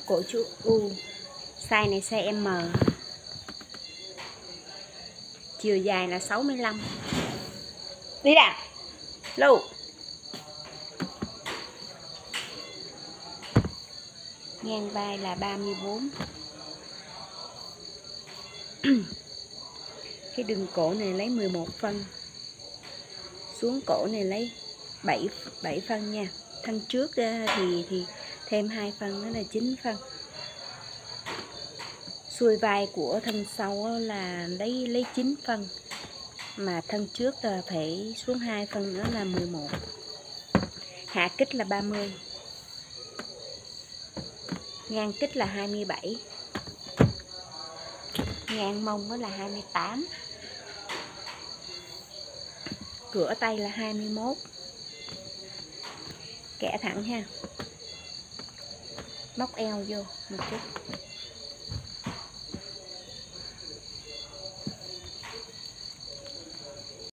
Cổ chữ U. Size này size M. Chiều dài là 65. Đi đà Lưu. Ngang vai là 34. Cái đường cổ này lấy 11 phân. Xuống cổ này lấy 7 phân nha. Thân trước thì thêm 2 phân, đó là 9 phân. Xuôi vai của thân sau là lấy 9 phân. Mà thân trước là phải xuống 2 phân nữa là 11. Hạ kích là 30. Ngang kích là 27. Ngang mông đó là 28. Cửa tay là 21. Kẻ thẳng ha. Móc eo vô một chút.